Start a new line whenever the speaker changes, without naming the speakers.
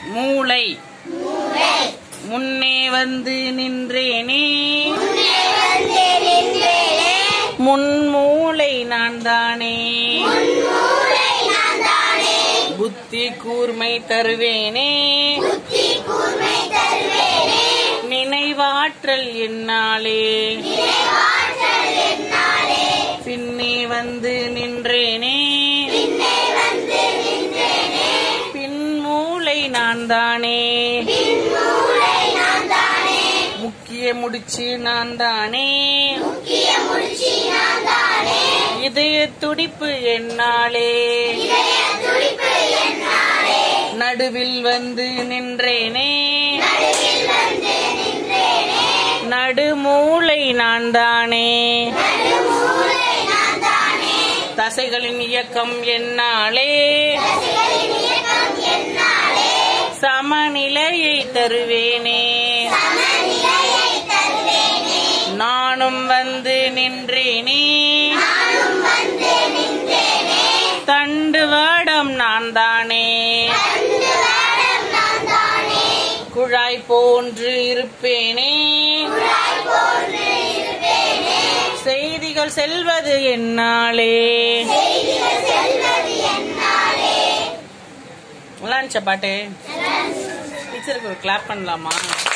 மூளை முன்னே வந்து நின்றேனே முன்மூளை நான் தானே புத்தி கூர்மை தருவேனே நினைவாற்றல் என்னாலே பின்னே வந்து நின்றேனே பின்மூளை நான் தானே முக்கிய முடிச்சு நான் தானே இதய துடிப்பு என்னாலே நடுவில் வந்து நின்றேனே நடுமூளை நான் தானே தசைகளின் இயக்கம் என்னாலே சமநிலையை தருவேனே நானும் வந்து நின்றேனே தண்டுவாடம் நான் தானே குழாய் போன்று இருப்பேனே செய்திகள் செல்வது என்னாலே நல்லா இருந்துச்சா பாட்டு? டீச்சருக்கு ஒரு கிளாப் பண்ணலாமா?